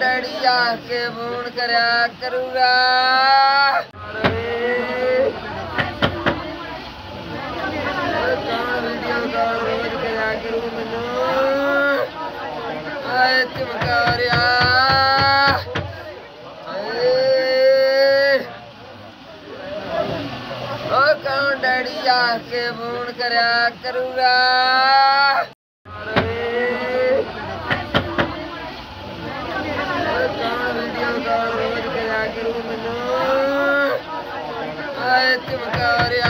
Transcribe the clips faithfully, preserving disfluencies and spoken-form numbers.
Daddy आके phone करया करूगा। कौन वीडियो कॉल रोज करया करू मैनू आए चमकारिया। ओ कौन डैडी आके फोन करया करूगा। कौन वीडियो कॉल रोज करया करू मैनू आए चमकारिया।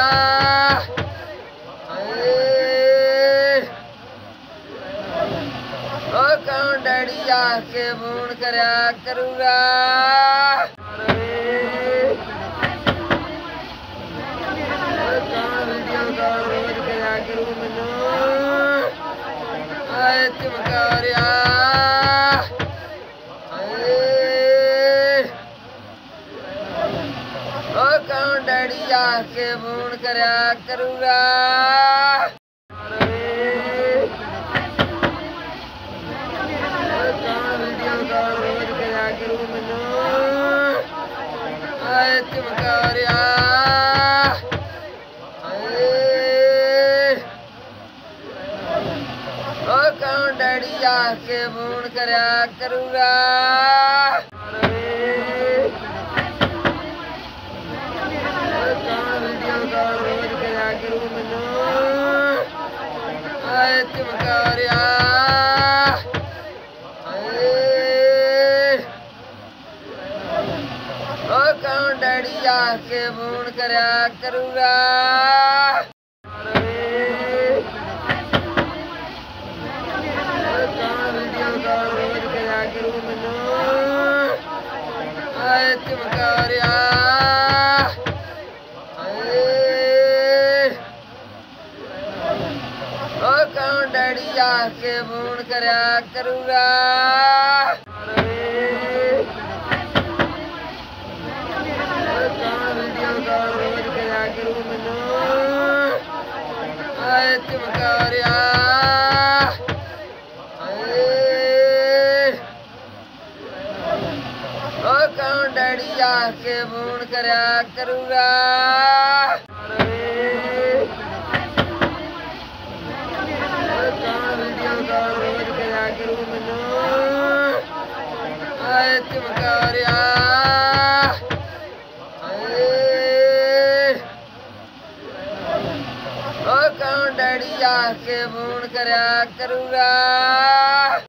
ओ कौन डैडी आके फोन करया करूगा। कौन वीडियो कॉल रोज करया करू मैनू आए चमकारिया। ओ कौन डैडी आके फोन करया करूगा। कौन वीडियो कॉल रोज करया करू मैनू आए चमकारिया। ओ कौन डैडी आके फोन करया करूगा। कौन वीडियो कॉल रोज करया करू मैनू आए चमकारिया। ओ कौन डैडी आके फोन करया करूगा। कौन वीडियो कॉल रोज करया करू मैनू आए चमकारिया। ओ कौन डैडी आके फोन करया करूगा। कौन वीडियो कॉल रोज करया करू मैनू आए चमकारिया। ओ कौन डैडी आके फोन करया करूगा। कौन वीडियो कॉल रोज करया करू मैनू आए चमकारिया। ओ कौन डैडी आके फोन करया करूगा।